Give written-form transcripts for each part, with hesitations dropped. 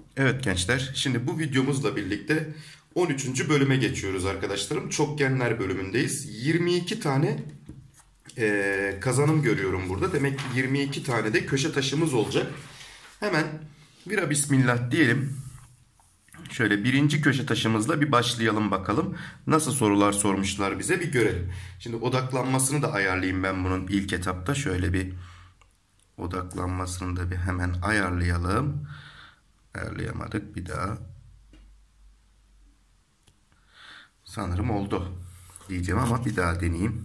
Evet gençler, şimdi bu videomuzla birlikte 13. bölüme geçiyoruz arkadaşlarım. Çokgenler bölümündeyiz. 22 tane kazanım görüyorum burada. Demek ki 22 tane de köşe taşımız olacak. Hemen vira bismillah diyelim. Şöyle birinci köşe taşımızla bir başlayalım bakalım. Nasıl sorular sormuşlar bize bir görelim. Şimdi odaklanmasını da ayarlayayım ben bunun ilk etapta. Şöyle bir odaklanmasını da bir hemen ayarlayalım. Ayarlayamadık bir daha. Sanırım oldu diyeceğim ama bir daha deneyeyim.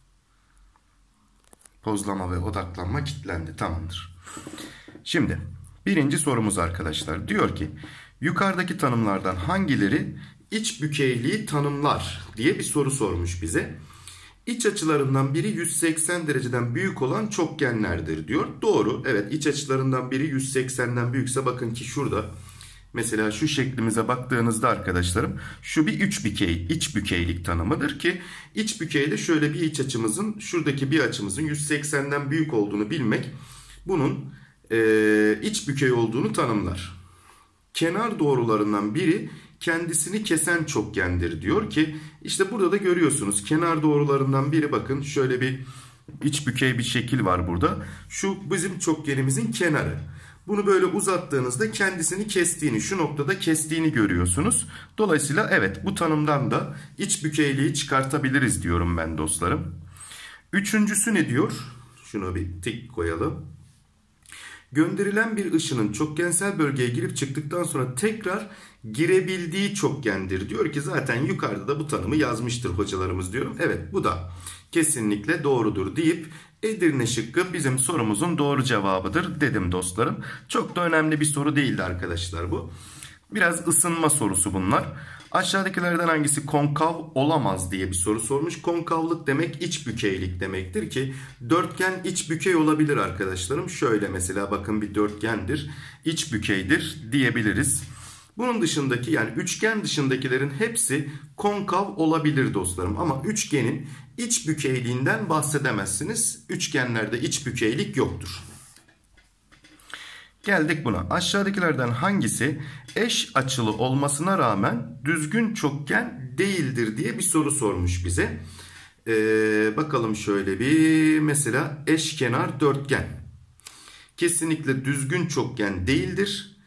Pozlama ve odaklanma kilitlendi. Tamamdır. Şimdi birinci sorumuz arkadaşlar. Diyor ki yukarıdaki tanımlardan hangileri iç bükeyliği tanımlar diye bir soru sormuş bize. İç açılarından biri 180 dereceden büyük olan çokgenlerdir diyor. Doğru. Evet, iç açılarından biri 180'den büyükse bakın ki şurada mesela şu şeklimize baktığınızda arkadaşlarım şu bir iç bükeylik tanımıdır ki iç bükeyde şöyle bir iç açımızın şuradaki bir açımızın 180'den büyük olduğunu bilmek bunun iç bükey olduğunu tanımlar. Kenar doğrularından biri kendisini kesen çokgendir diyor ki işte burada da görüyorsunuz kenar doğrularından biri bakın şöyle bir iç bükey bir şekil var burada. Şu bizim çokgenimizin kenarı. Bunu böyle uzattığınızda kendisini kestiğini, şu noktada kestiğini görüyorsunuz. Dolayısıyla evet bu tanımdan da iç bükeyliği çıkartabiliriz diyorum ben dostlarım. Üçüncüsü ne diyor? Şunu bir tik koyalım. Gönderilen bir ışının çokgensel bölgeye girip çıktıktan sonra tekrar girebildiği çokgendir. Diyor ki zaten yukarıda da bu tanımı yazmıştır hocalarımız diyorum. Evet bu da kesinlikle doğrudur deyip Edirne şıkkı bizim sorumuzun doğru cevabıdır dedim dostlarım. Çok da önemli bir soru değildi arkadaşlar bu. Biraz ısınma sorusu bunlar. Aşağıdakilerden hangisi konkav olamaz diye bir soru sormuş. Konkavlık demek iç bükeylik demektir ki dörtgen iç bükey olabilir arkadaşlarım. Şöyle mesela bakın bir dörtgendir, iç bükeydir diyebiliriz. Bunun dışındaki yani üçgen dışındakilerin hepsi konkav olabilir dostlarım. Ama üçgenin iç bükeyliğinden bahsedemezsiniz. Üçgenlerde iç bükeylik yoktur. Geldik buna. Aşağıdakilerden hangisi eş açılı olmasına rağmen düzgün çokgen değildir diye bir soru sormuş bize. Bakalım şöyle bir mesela eşkenar dörtgen. Kesinlikle düzgün çokgen değildir.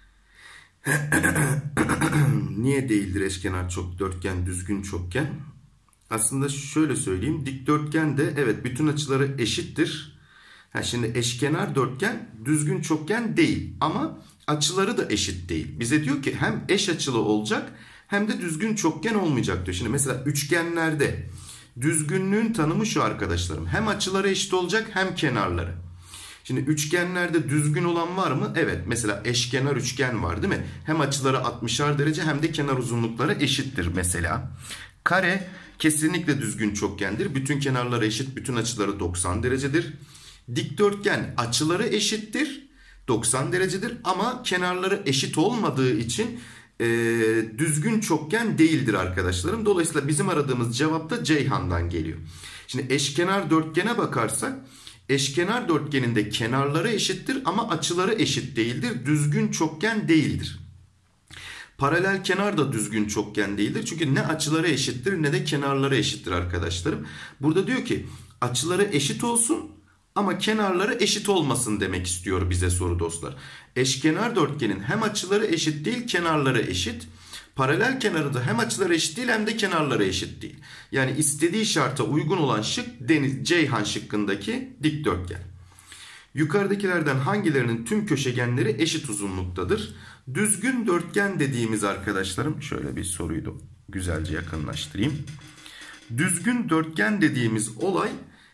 Niye değildir eşkenar dörtgen düzgün çokgen? Aslında şöyle söyleyeyim. Dikdörtgen de evet bütün açıları eşittir. Şimdi eşkenar dörtgen düzgün çokgen değil ama açıları da eşit değil. Bize diyor ki hem eş açılı olacak hem de düzgün çokgen olmayacak diyor. Şimdi mesela üçgenlerde düzgünlüğün tanımı şu arkadaşlarım. Hem açıları eşit olacak hem kenarları. Şimdi üçgenlerde düzgün olan var mı? Evet, mesela eşkenar üçgen var değil mi? Hem açıları 60'ar derece hem de kenar uzunlukları eşittir mesela. Kare kesinlikle düzgün çokgendir. Bütün kenarları eşit, bütün açıları 90 derecedir. Dikdörtgen açıları eşittir, 90 derecedir ama kenarları eşit olmadığı için düzgün çokgen değildir arkadaşlarım. Dolayısıyla bizim aradığımız cevap da Ceyhan'dan geliyor. Şimdi eşkenar dörtgene bakarsak eşkenar dörtgenin de kenarları eşittir ama açıları eşit değildir. Düzgün çokgen değildir. Paralel kenar da düzgün çokgen değildir. Çünkü ne açıları eşittir ne de kenarları eşittir arkadaşlarım. Burada diyor ki açıları eşit olsun ama kenarları eşit olmasın demek istiyor bize soru dostlar. Eşkenar dörtgenin hem açıları eşit değil kenarları eşit. Paralel kenarı da hem açıları eşit değil hem de kenarları eşit değil. Yani istediği şarta uygun olan şık Ceyhan şıkkındaki dikdörtgen. Yukarıdakilerden hangilerinin tüm köşegenleri eşit uzunluktadır? Düzgün dörtgen dediğimiz arkadaşlarım şöyle bir soruyu da güzelce yakınlaştırayım. Düzgün dörtgen dediğimiz olay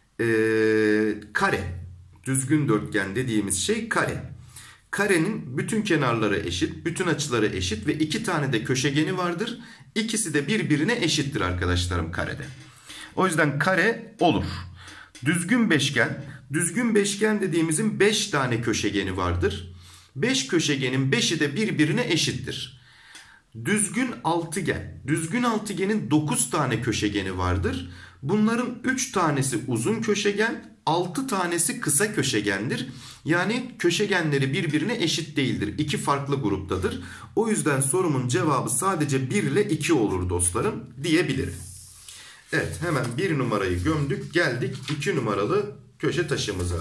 kare. Düzgün dörtgen dediğimiz şey kare. Karenin bütün kenarları eşit, bütün açıları eşit ve iki tane de köşegeni vardır. İkisi de birbirine eşittir arkadaşlarım karede. O yüzden kare olur. Düzgün beşgen. Düzgün beşgen dediğimizin 5 tane köşegeni vardır. 5 köşegenin 5'i de birbirine eşittir. Düzgün altıgen. Düzgün altıgenin 9 tane köşegeni vardır. Bunların 3 tanesi uzun köşegen, 6 tanesi kısa köşegendir. Yani köşegenleri birbirine eşit değildir. 2 farklı gruptadır. O yüzden sorumun cevabı sadece 1 ile 2 olur dostlarım diyebilirim. Evet, hemen 1 numarayı gömdük. Geldik 2 numaralı köşe taşımıza.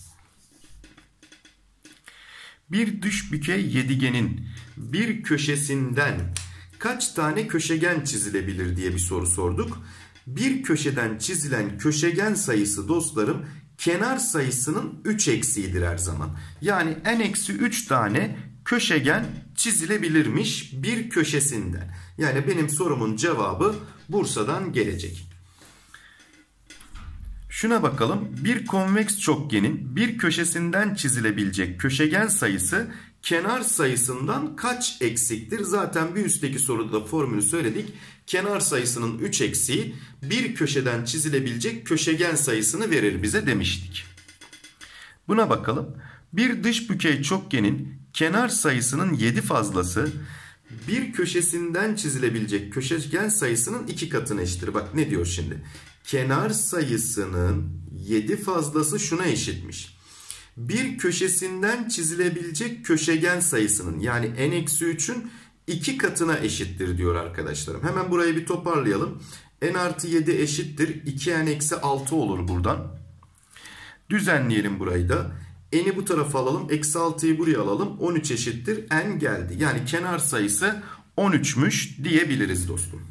Bir dış bükey yedigenin bir köşesinden kaç tane köşegen çizilebilir diye bir soru sorduk. Bir köşeden çizilen köşegen sayısı dostlarım kenar sayısının 3 eksiğidir her zaman. Yani n-3 tane köşegen çizilebilirmiş bir köşesinden. Yani benim sorumun cevabı Bursa'dan gelecek. Şuna bakalım. Bir konveks çokgenin bir köşesinden çizilebilecek köşegen sayısı kenar sayısından kaç eksiktir? Zaten bir üstteki soruda da formülü söyledik. Kenar sayısının 3 eksiği bir köşeden çizilebilecek köşegen sayısını verir bize demiştik. Buna bakalım. Bir dış bükey çokgenin kenar sayısının 7 fazlası bir köşesinden çizilebilecek köşegen sayısının 2 katına eşittir. Bak ne diyor şimdi? Kenar sayısının 7 fazlası şuna eşitmiş. Bir köşesinden çizilebilecek köşegen sayısının yani n-3'ün 2 katına eşittir diyor arkadaşlarım. Hemen burayı bir toparlayalım. n artı 7 eşittir 2n-6 olur buradan. Düzenleyelim burayı da. N'i bu tarafa alalım. Eksi 6'yı buraya alalım. 13 eşittir n geldi. Yani kenar sayısı 13'müş diyebiliriz dostum.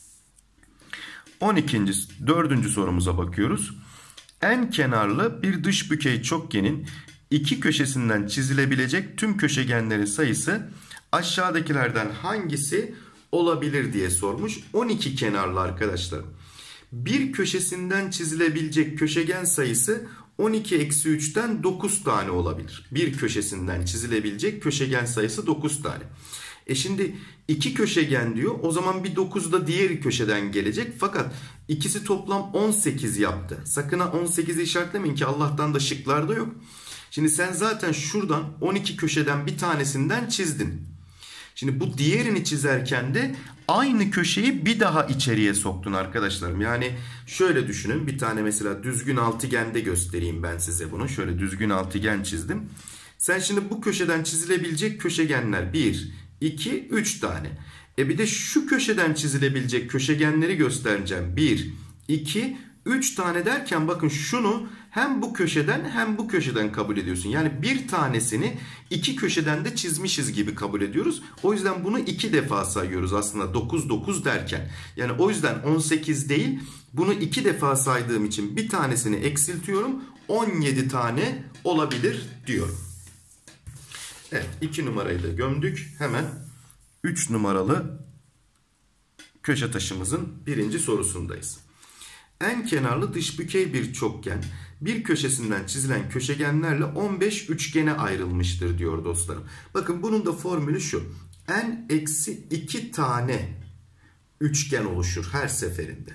4. sorumuza bakıyoruz. En kenarlı bir dış bükey çokgenin iki köşesinden çizilebilecek tüm köşegenlerin sayısı aşağıdakilerden hangisi olabilir diye sormuş. 12 kenarlı arkadaşlarım. Bir köşesinden çizilebilecek köşegen sayısı 12 eksi 3'ten 9 tane olabilir. Bir köşesinden çizilebilecek köşegen sayısı 9 tane. Şimdi iki köşegen diyor. O zaman bir 9 da diğer köşeden gelecek. Fakat ikisi toplam 18 yaptı. Sakın ha 18'i işaretlemeyin ki Allah'tan da şıklarda yok. Şimdi sen zaten şuradan 12 köşeden bir tanesinden çizdin. Şimdi bu diğerini çizerken de aynı köşeyi bir daha içeriye soktun arkadaşlarım. Yani şöyle düşünün. Bir tane mesela düzgün altıgende göstereyim ben size bunu. Şöyle düzgün altıgen çizdim. Sen şimdi bu köşeden çizilebilecek köşegenler 1, 2, 3 tane. Bir de şu köşeden çizilebilecek köşegenleri göstereceğim. 1, 2, 3 tane derken bakın şunu hem bu köşeden hem bu köşeden kabul ediyorsun. Yani bir tanesini iki köşeden de çizmişiz gibi kabul ediyoruz. O yüzden bunu 2 defa sayıyoruz aslında 9, 9 derken. Yani o yüzden 18 değil, bunu 2 defa saydığım için bir tanesini eksiltiyorum. 17 tane olabilir diyorum. Evet, 2 numarayı da gömdük. Hemen 3 numaralı köşe taşımızın birinci sorusundayız. En kenarlı dış bükey bir çokgen bir köşesinden çizilen köşegenlerle 15 üçgene ayrılmıştır diyor dostlarım. Bakın bunun da formülü şu. n-2 tane üçgen oluşur her seferinde.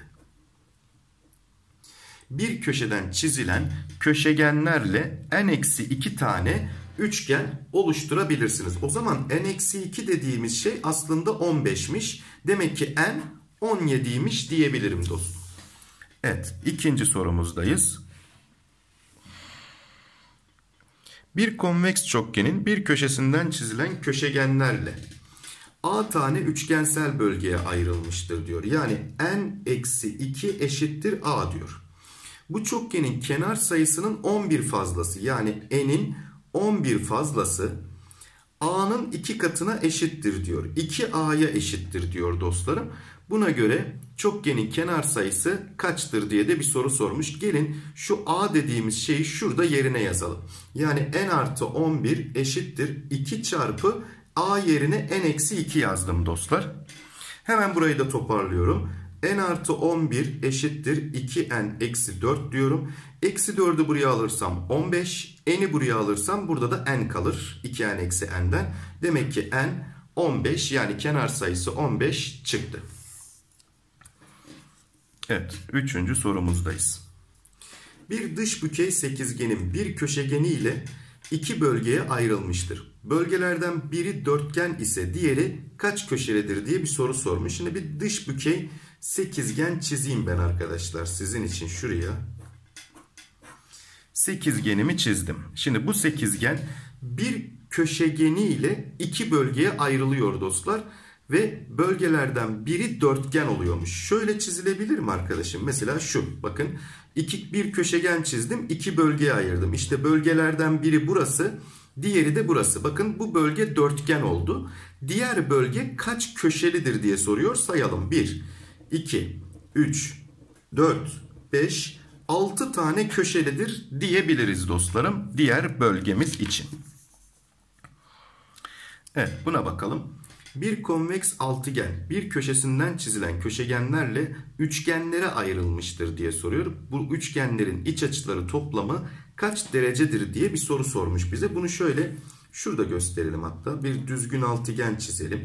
Bir köşeden çizilen köşegenlerle n-2 tane üçgen oluşturabilirsiniz. O zaman n-2 dediğimiz şey aslında 15'miş. Demek ki n 17'ymiş diyebilirim dostum. Evet, ikinci sorumuzdayız. Bir konveks çokgenin bir köşesinden çizilen köşegenlerle a tane üçgensel bölgeye ayrılmıştır diyor. Yani n-2 eşittir a diyor. Bu çokgenin kenar sayısının 11 fazlası yani n'in 11 fazlası a'nın 2 katına eşittir diyor. 2a'ya eşittir diyor dostlarım. Buna göre çokgenin kenar sayısı kaçtır diye de bir soru sormuş. Gelin şu a dediğimiz şeyi şurada yerine yazalım. Yani n artı 11 eşittir 2 çarpı a yerine n-2 yazdım dostlar. Hemen burayı da toparlıyorum. N artı 11 eşittir 2n eksi 4 diyorum. Eksi 4'ü buraya alırsam 15. N'i buraya alırsam burada da n kalır. 2n eksi n'den. Demek ki n 15 yani kenar sayısı 15 çıktı. Evet, 3. sorumuzdayız. Bir dış bükey sekizgenin bir köşegeni ile iki bölgeye ayrılmıştır. Bölgelerden biri dörtgen ise diğeri kaç köşelidir diye bir soru sormuş. Şimdi bir dış bükey sekizgen çizeyim ben arkadaşlar sizin için şuraya. sekizgenimi çizdim. Şimdi bu sekizgen bir köşegeni ile iki bölgeye ayrılıyor dostlar. Ve bölgelerden biri dörtgen oluyormuş. Şöyle çizilebilir mi arkadaşım? Mesela şu. Bakın bir köşegen çizdim. İki bölgeye ayırdım. İşte bölgelerden biri burası. Diğeri de burası. Bakın bu bölge dörtgen oldu. Diğer bölge kaç köşelidir diye soruyor. Sayalım. 1, 2, 3, 4, 5, 6 tane köşelidir diyebiliriz dostlarım. Diğer bölgemiz için. Evet, buna bakalım. Bir konveks altıgen bir köşesinden çizilen köşegenlerle üçgenlere ayrılmıştır diye soruyor. Bu üçgenlerin iç açıları toplamı kaç derecedir diye bir soru sormuş bize. Bunu şöyle şurada gösterelim hatta. Bir düzgün altıgen çizelim.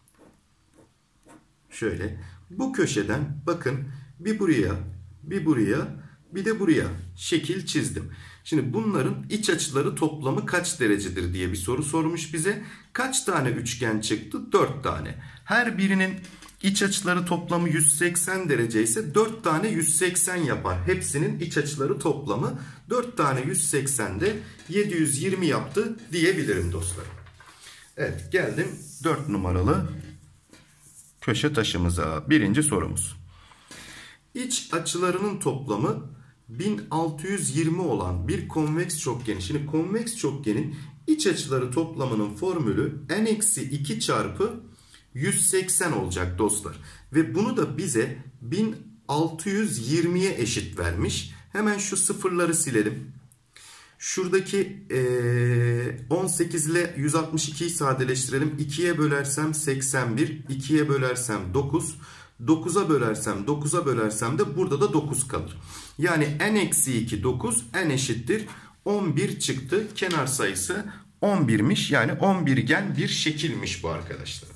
Şöyle. Bu köşeden bakın bir buraya, bir buraya, bir de buraya şekil çizdim. Şimdi bunların iç açıları toplamı kaç derecedir diye bir soru sormuş bize. Kaç tane üçgen çıktı? 4 tane. Her birinin iç açıları toplamı 180 derece ise 4 tane 180 yapar. Hepsinin iç açıları toplamı 4 tane 180'de 720 yaptı diyebilirim dostlarım. Evet, geldim 4 numaralı köşe taşımıza. Birinci sorumuz. İç açılarının toplamı 1620 olan bir konveks çokgen. Şimdi konveks çokgenin iç açıları toplamının formülü n-2 çarpı 180 olacak dostlar. Ve bunu da bize 1620'ye eşit vermiş. Hemen şu sıfırları silelim. Şuradaki 18 ile 162'yi sadeleştirelim. 2'ye bölersem 81, 2'ye bölersem 9, 9'a bölersem 9'a bölersem de burada da 9 kalır. Yani n-2 9, n eşittir 11 çıktı. Kenar sayısı 11'miş. Yani 11gen bir şekilmiş bu arkadaşlar.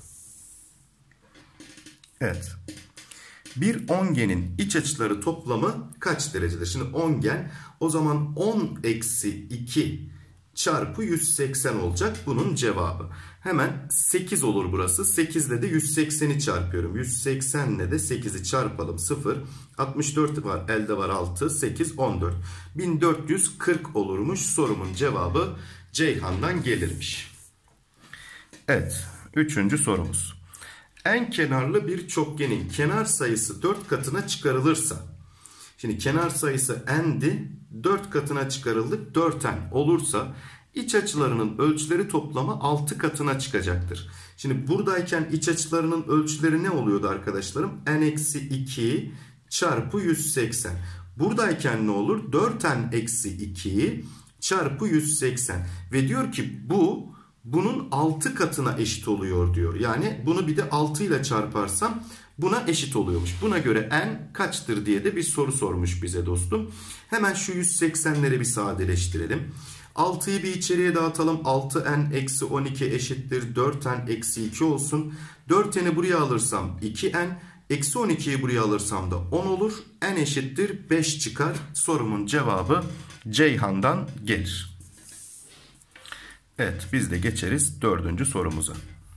Evet. Bir ongenin iç açıları toplamı kaç derecedir? Şimdi ongen o zaman 10-2 çarpı 180 olacak bunun cevabı. Hemen 8 olur burası. 8 ile de 180'i çarpıyorum. 180 ile de 8'i çarpalım. 0. 64 var. Elde var 6. 8, 14. 1440 olurmuş. Sorumun cevabı Ceyhan'dan gelirmiş. Evet. Üçüncü sorumuz. En kenarlı bir çokgenin kenar sayısı 4 katına çıkarılırsa. Şimdi kenar sayısı n'di. 4 katına çıkarıldık. 4n olursa iç açılarının ölçüleri toplamı 6 katına çıkacaktır. Şimdi buradayken iç açılarının ölçüleri ne oluyordu arkadaşlarım? n-2 çarpı 180. Buradayken ne olur? 4n-2 çarpı 180. Ve diyor ki bunun 6 katına eşit oluyor diyor. Yani bunu bir de 6 ile çarparsam buna eşit oluyormuş. Buna göre n kaçtır diye de bir soru sormuş bize dostum. Hemen şu 180'leri bir sadeleştirelim. 6'yı bir içeriye dağıtalım. 6n-12 eşittir 4n-2 olsun. 4n'i buraya alırsam 2n. Eksi 12'yi buraya alırsam da 10 olur. N eşittir 5 çıkar. Sorumun cevabı Ceyhan'dan gelir. Evet, biz de geçeriz 4. sorumuza.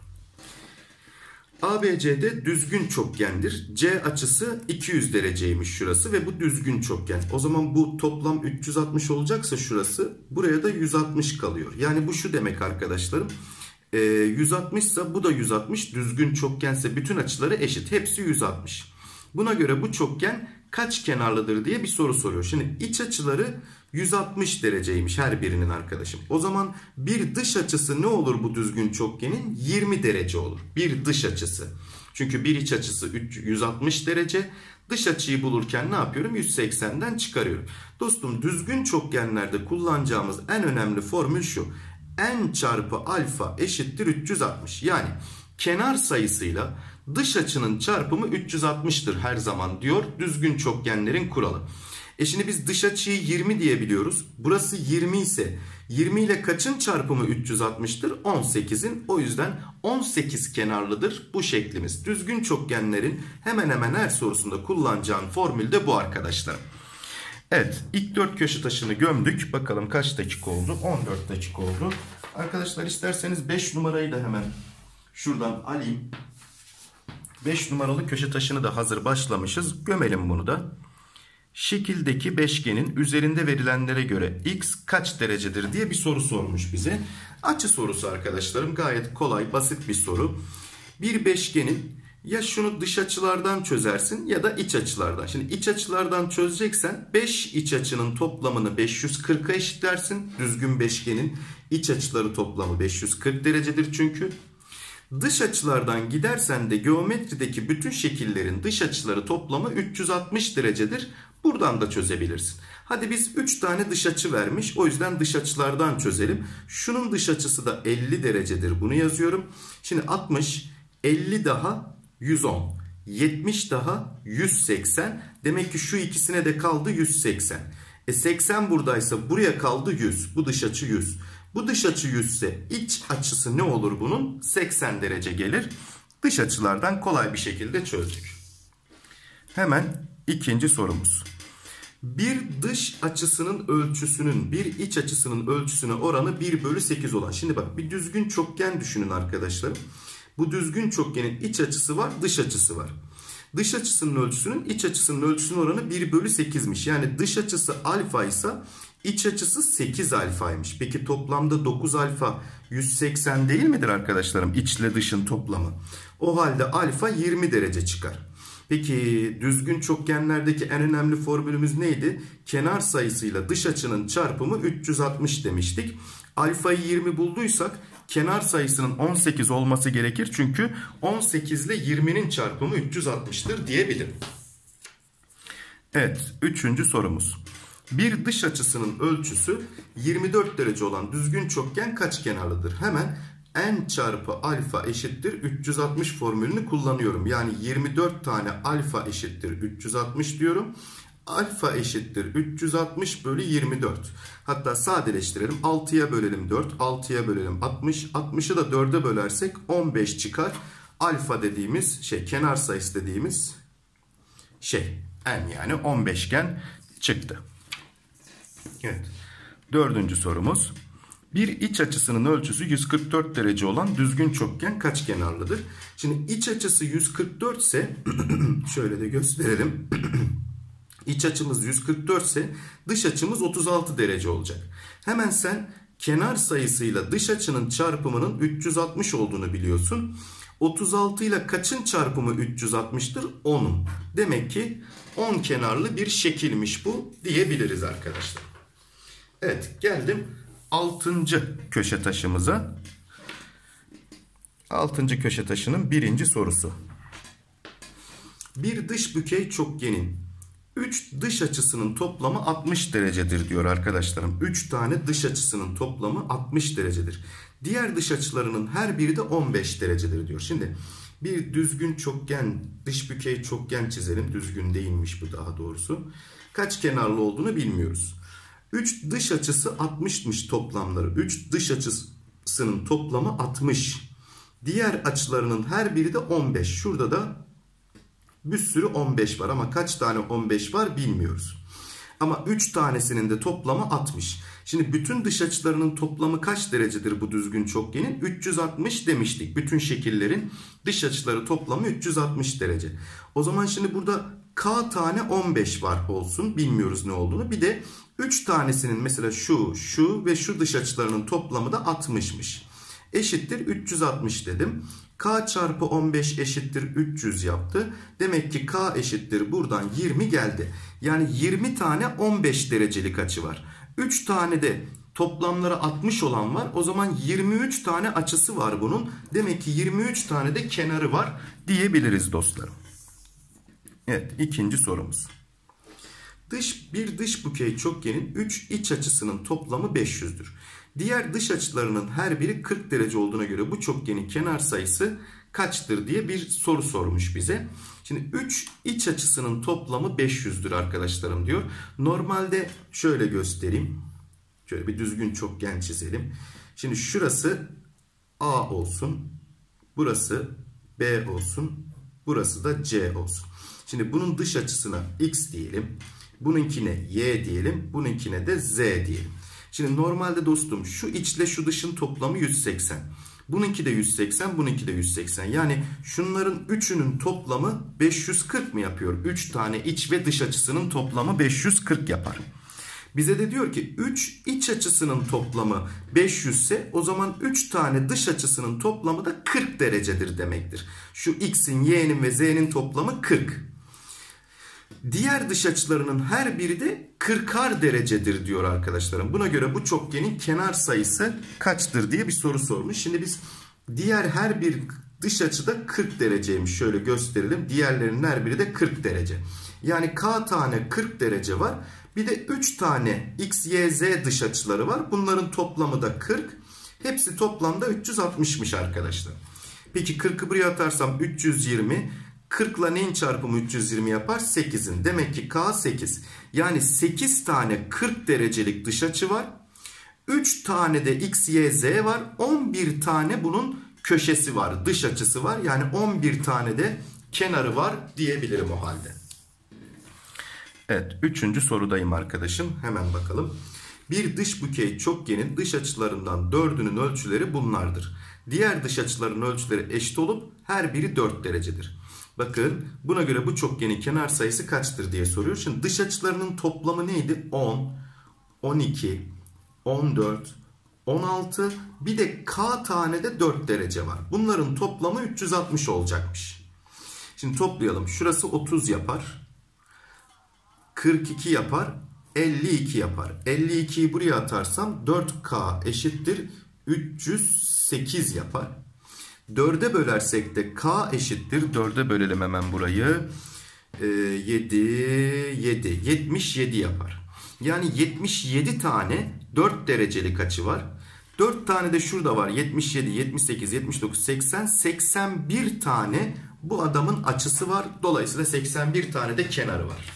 ABCD düzgün çokgendir. C açısı 200 dereceymiş şurası ve bu düzgün çokgen. O zaman bu toplam 360 olacaksa şurası, buraya da 160 kalıyor. Yani bu şu demek arkadaşlarım. 160 ise bu da 160. Düzgün çokgense bütün açıları eşit. Hepsi 160. Buna göre bu çokgen kaç kenarlıdır diye bir soru soruyor. Şimdi iç açıları 160 dereceymiş her birinin arkadaşım. O zaman bir dış açısı ne olur bu düzgün çokgenin? 20 derece olur. Bir dış açısı. Çünkü bir iç açısı 160 derece. Dış açıyı bulurken ne yapıyorum? 180'den çıkarıyorum. Dostum, düzgün çokgenlerde kullanacağımız en önemli formül şu. N çarpı alfa eşittir 360. Yani kenar sayısıyla dış açının çarpımı 360'tır her zaman diyor düzgün çokgenlerin kuralı. Şimdi biz dış açıyı 20 diyebiliyoruz. Burası 20 ise 20 ile kaçın çarpımı 360'tır? 18'in. O yüzden 18 kenarlıdır bu şeklimiz. Düzgün çokgenlerin hemen hemen her sorusunda kullanacağın formül de bu arkadaşlar. Evet, ilk 4 köşe taşını gömdük. Bakalım kaç dakika oldu? 14 dakika oldu. Arkadaşlar isterseniz 5 numarayı da hemen şuradan alayım. 5 numaralı köşe taşını da hazır başlamışız. Gömelim bunu da. şekildeki beşgenin üzerinde verilenlere göre x kaç derecedir diye bir soru sormuş bize. Açı sorusu arkadaşlarım, gayet kolay, basit bir soru. Bir beşgenin ya şunu dış açılardan çözersin ya da iç açılardan. Şimdi iç açılardan çözeceksen 5 iç açının toplamını 540'a eşitlersin. Düzgün beşgenin iç açıları toplamı 540 derecedir çünkü. Dış açılardan gidersen de geometrideki bütün şekillerin dış açıları toplamı 360 derecedir. Buradan da çözebilirsin. Hadi biz 3 tane dış açı vermiş. O yüzden dış açılardan çözelim. Şunun dış açısı da 50 derecedir. Bunu yazıyorum. Şimdi 60, 50 daha 110, 70 daha 180. Demek ki şu ikisine de kaldı 180. 80 buradaysa buraya kaldı 100. Bu dış açı 100. Bu dış açı 100 ise iç açısı ne olur bunun? 80 derece gelir. Dış açılardan kolay bir şekilde çözdük. Hemen ikinci sorumuz. Bir dış açısının ölçüsünün bir iç açısının ölçüsüne oranı 1 bölü 8 olan. Şimdi bak, bir düzgün çokgen düşünün arkadaşlarım. Bu düzgün çokgenin iç açısı var, dış açısı var. Dış açısının ölçüsünün iç açısının ölçüsünün oranı 1 bölü 8'miş. Yani dış açısı alfa ise iç açısı 8 alfaymış. Peki toplamda 9 alfa 180 değil midir arkadaşlarım? İçle dışın toplamı. O halde alfa 20 derece çıkar. Peki düzgün çokgenlerdeki en önemli formülümüz neydi? Kenar sayısıyla dış açının çarpımı 360 demiştik. Alfayı 20 bulduysak kenar sayısının 18 olması gerekir. Çünkü 18 ile 20'nin çarpımı 360'tır diyebilirim. Evet, üçüncü sorumuz. Bir dış açısının ölçüsü 24 derece olan düzgün çokgen kaç kenarlıdır? Hemen n çarpı alfa eşittir 360 formülünü kullanıyorum. Yani 24 tane alfa eşittir 360 diyorum. Alfa eşittir 360 bölü 24. Hatta sadeleştirelim. 6'ya bölelim 4. 6'ya bölelim 60. 60'ı da 4'e bölersek 15 çıkar. Alfa dediğimiz kenar sayısı dediğimiz n, yani 15gen çıktı. Evet. Dördüncü sorumuz. Bir iç açısının ölçüsü 144 derece olan düzgün çokgen kaç kenarlıdır? Şimdi iç açısı 144 ise şöyle de gösterelim. İç açımız 144 ise dış açımız 36 derece olacak. Hemen sen kenar sayısıyla dış açının çarpımının 360 olduğunu biliyorsun. 36 ile kaçın çarpımı 360'tır? 10'un. Demek ki 10 kenarlı bir şekilmiş bu diyebiliriz arkadaşlar. Evet, geldim 6. köşe taşımıza. 6. köşe taşının birinci sorusu. Bir dış bükey çokgenin 3 dış açısının toplamı 60 derecedir diyor arkadaşlarım. 3 tane dış açısının toplamı 60 derecedir. Diğer dış açılarının her biri de 15 derecedir diyor. Şimdi bir düzgün çokgen, dış bükey çokgen çizelim. Düzgün değilmiş bu, daha doğrusu. Kaç kenarlı olduğunu bilmiyoruz. 3 dış açısı 60'mış toplamları. 3 dış açısının toplamı 60. Diğer açılarının her biri de 15. Şurada da bir sürü 15 var ama kaç tane 15 var bilmiyoruz. Ama 3 tanesinin de toplamı 60. Şimdi bütün dış açılarının toplamı kaç derecedir bu düzgün çokgenin? 360 demiştik. Bütün şekillerin dış açıları toplamı 360 derece. O zaman şimdi burada k tane 15 var olsun. Bilmiyoruz ne olduğunu. Bir de 3 tanesinin, mesela şu ve şu dış açılarının toplamı da 60'mış. Eşittir 360 dedim. K çarpı 15 eşittir 300 yaptı. Demek ki K eşittir buradan 20 geldi. Yani 20 tane 15 derecelik açı var. 3 tane de toplamları 60 olan var. O zaman 23 tane açısı var bunun. Demek ki 23 tane de kenarı var diyebiliriz dostlarım. Evet, ikinci sorumuz. Bir dış bükey çokgenin 3 iç açısının toplamı 500'dür. Diğer dış açılarının her biri 40 derece olduğuna göre bu çokgenin kenar sayısı kaçtır diye bir soru sormuş bize. Şimdi 3 iç açısının toplamı 500'dür arkadaşlarım diyor. Normalde şöyle göstereyim. Şöyle bir düzgün çokgen çizelim. Şimdi şurası A olsun. Burası B olsun. Burası da C olsun. Şimdi bunun dış açısına X diyelim. Bununkine Y diyelim. Bununkine de Z diyelim. Şimdi normalde dostum şu içle şu dışın toplamı 180. Bununki de 180, bununki de 180. Yani şunların üçünün toplamı 540 mı yapıyor? 3 tane iç ve dış açısının toplamı 540 yapar. Bize de diyor ki 3 iç açısının toplamı 500 ise o zaman 3 tane dış açısının toplamı da 40 derecedir demektir. Şu x'in, y'nin ve z'nin toplamı 40. Diğer dış açılarının her biri de 40'ar derecedir diyor arkadaşlarım. Buna göre bu çokgenin kenar sayısı kaçtır diye bir soru sormuş. Şimdi biz diğer her bir dış açıda 40 dereceymiş. Şöyle gösterelim. Diğerlerinin her biri de 40 derece. Yani k tane 40 derece var. Bir de 3 tane x, y, z dış açıları var. Bunların toplamı da 40. Hepsi toplamda 360'mış arkadaşlar. Peki 40'ı buraya atarsam 320. 40 ile neyin çarpımı 320 yapar? 8'in. Demek ki k 8. Yani 8 tane 40 derecelik dış açı var. 3 tane de x, y, z var. 11 tane bunun köşesi var. Dış açısı var. Yani 11 tane de kenarı var diyebilirim o halde. Evet, 3. sorudayım arkadaşım. Hemen bakalım. Bir dış bükey çokgenin dış açılarından 4'ünün ölçüleri bunlardır. Diğer dış açıların ölçüleri eşit olup her biri 4 derecedir. Bakın buna göre bu çokgenin kenar sayısı kaçtır diye soruyor. Şimdi dış açılarının toplamı neydi? 10, 12, 14, 16 bir de k tane de 4 derece var. Bunların toplamı 360 olacakmış. Şimdi toplayalım. Şurası 30 yapar. 42 yapar. 52 yapar. 52'yi buraya atarsam 4k eşittir 308 yapar. 4'e bölersek de k eşittir. 4'e bölelim hemen burayı. 77 yapar. Yani 77 tane 4 derecelik açı var. 4 tane de şurada var. 77, 78, 79, 80, 81 tane bu adamın açısı var. Dolayısıyla 81 tane de kenarı var.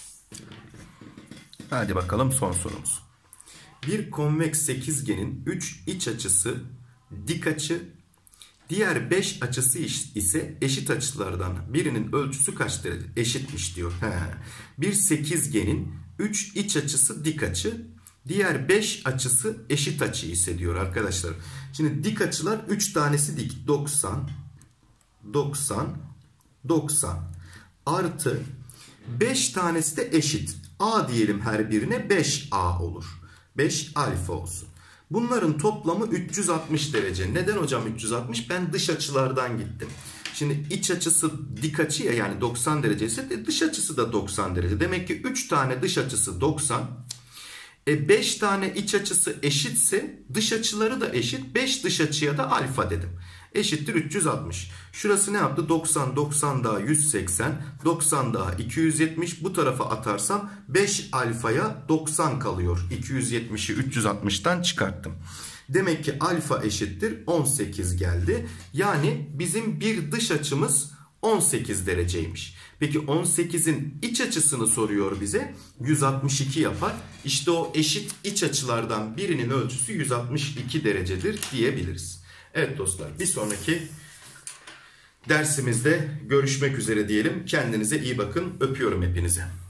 Hadi bakalım son sorumuz. Bir konveks sekizgenin 3 iç açısı dik açı, diğer 5 açısı ise eşit açılardan birinin ölçüsü kaç derece? Eşitmiş diyor. Bir sekizgenin 3 iç açısı dik açı, diğer 5 açısı eşit açı ise diyor arkadaşlar. Şimdi dik açılar 3 tanesi dik. 90, 90, 90 artı 5 tanesi de eşit. A diyelim her birine, 5A olur. 5 alfa olsun. Bunların toplamı 360 derece. Neden hocam 360? Ben dış açılardan gittim. Şimdi iç açısı dik açı ya, yani 90 derece ise dış açısı da 90 derece. Demek ki 3 tane dış açısı 90. 5 tane iç açısı eşitse dış açıları da eşit. 5 dış açıya da alfa dedim. Eşittir 360. Şurası ne yaptı? 90, 90 daha 180, 90 daha 270. Bu tarafa atarsam 5 alfaya 90 kalıyor. 270'i 360'tan çıkarttım. Demek ki alfa eşittir 18 geldi. Yani bizim bir dış açımız 18 dereceymiş. Peki 18'in iç açısını soruyor bize. 162 yapar. İşte o eşit iç açılardan birinin ölçüsü 162 derecedir diyebiliriz. Evet dostlar, bir sonraki dersimizde görüşmek üzere diyelim. Kendinize iyi bakın. Öpüyorum hepinize.